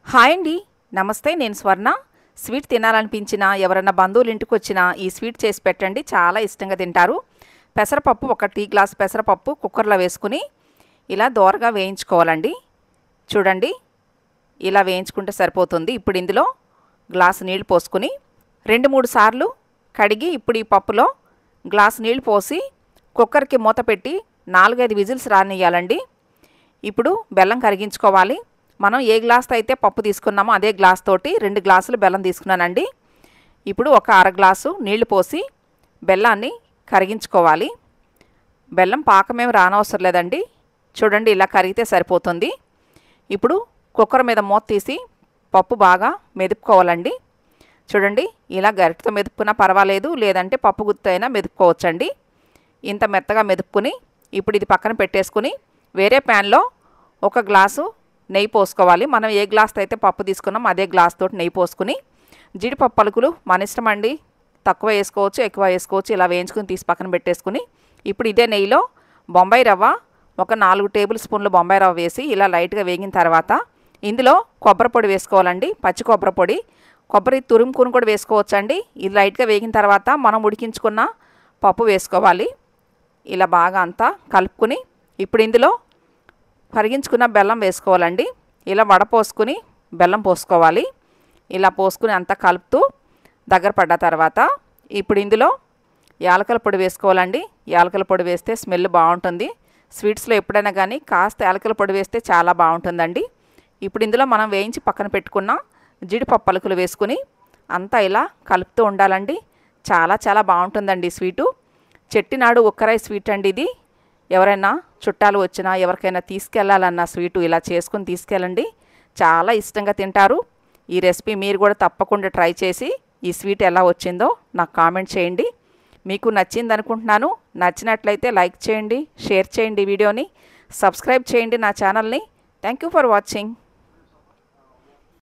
Hi అండి, నమస్తే. నేను స్వర్ణ. స్వీట్ తినాలనిపించినా ఎవరైనా బంధువులు ఇంటికి వచ్చినా ఈ స్వీట్ చేసి పెట్టండి, చాలా ఇష్టంగా తింటారు. పెసరపప్పు ఒక టీ గ్లాస్ పెసరపప్పు కుక్కర్లో వేసుకుని ఇలా దోరగా వేయించుకోవాలండి. చూడండి, ఇలా వేయించుకుంటే సరిపోతుంది. ఇప్పుడు ఇందులో గ్లాసు నీళ్లు పోసుకుని 2-3 సార్లు కడిగి ఇప్పుడు ఈ పప్పులో గ్లాసు నీళ్లు పోసి కుక్కర్కి మూత పెట్టి 4-5 విజిల్స్ రానియాలండి. ఇప్పుడు బెల్లం కరిగించుకోవాలి. మనం ఏ గ్లాస్తో అయితే పప్పు తీసుకున్నామో అదే గ్లాస్ తోటి 2 గ్లాసులు బెల్లం తీసుకున్నానండి. ఇప్పుడు ఒక అర గ్లాసు నీళ్లు పోసి బెల్లాన్ని కరిగించుకోవాలి. బెల్లం పాకమేమి రానవసరం లేదండి. చూడండి, ఇలా కరిగితే సరిపోతుంది. ఇప్పుడు కుక్కర్ మీద మూత తీసి పప్పు బాగా మెదుపుకోవాలండి. చూడండి, ఇలా గరిటెతో మెదుపుకున్నా పర్వాలేదు, లేదంటే పప్పు గుత్తి అయినా మెదుపుకోవచ్చండి. ఇంత మెత్తగా మెదుపుకుని ఇప్పుడు ఇది పక్కన పెట్టేసుకుని వేరే ప్యాన్లో ఒక గ్లాసు నెయ్యి పోసుకోవాలి. మనం ఏ గ్లాస్తో అయితే పప్పు తీసుకున్నాం అదే గ్లాస్ తోటి నెయ్యి పోసుకుని జీడిపప్పు పలుకులు మన ఇష్టం అండి, తక్కువ వేసుకోవచ్చు ఎక్కువ వేసుకోవచ్చు. ఇలా వేయించుకుని తీసి పక్కన పెట్టేసుకుని ఇప్పుడు ఇదే నెయ్యిలో బొంబాయి రవ్వ ఒక 4 టేబుల్ స్పూన్లు బొంబాయి రవ్వ వేసి ఇలా లైట్గా వేగిన తర్వాత ఇందులో కొబ్బరి పొడి వేసుకోవాలండి. పచ్చి కొబ్బరి పొడి, కొబ్బరి తురుముకుని కూడా వేసుకోవచ్చండి. ఇది లైట్గా వేగిన తర్వాత మనం ఉడికించుకున్న పప్పు వేసుకోవాలి. ఇలా బాగా అంతా కలుపుకుని ఇప్పుడు ఇందులో కరిగించుకున్న బెల్లం వేసుకోవాలండి. ఇలా వడపోసుకుని బెల్లం పోసుకోవాలి. ఇలా పోసుకుని అంతా కలుపుతూ దగ్గర పడ్డ తర్వాత ఇప్పుడు ఇందులో యాలకుల పొడి వేసుకోవాలండి. యాలకుల పొడి వేస్తే స్మెల్ బాగుంటుంది. స్వీట్స్లో ఎప్పుడైనా కానీ కాస్త యాలకుల పొడి వేస్తే చాలా బాగుంటుందండి. ఇప్పుడు ఇందులో మనం వేయించి పక్కన పెట్టుకున్న జీడిపప్పు పలుకులు వేసుకుని అంతా ఇలా కలుపుతూ ఉండాలండి. చాలా చాలా బాగుంటుందండి స్వీటు. చెట్టినాడు ఒక్కరాయి స్వీట్ అండి ఇది. ఎవరైనా చుట్టాలు వచ్చినా ఎవరికైనా తీసుకెళ్లాలన్న స్వీటు ఇలా చేసుకుని తీసుకెళ్ళండి, చాలా ఇష్టంగా తింటారు. ఈ రెసిపీ మీరు కూడా తప్పకుండా ట్రై చేసి ఈ స్వీట్ ఎలా వచ్చిందో నాకు కామెంట్ చేయండి. మీకు నచ్చింది అనుకుంటున్నాను. నచ్చినట్లయితే లైక్ చేయండి, షేర్ చేయండి, వీడియోని సబ్స్క్రైబ్ చేయండి నా ఛానల్ని. Thank you for watching.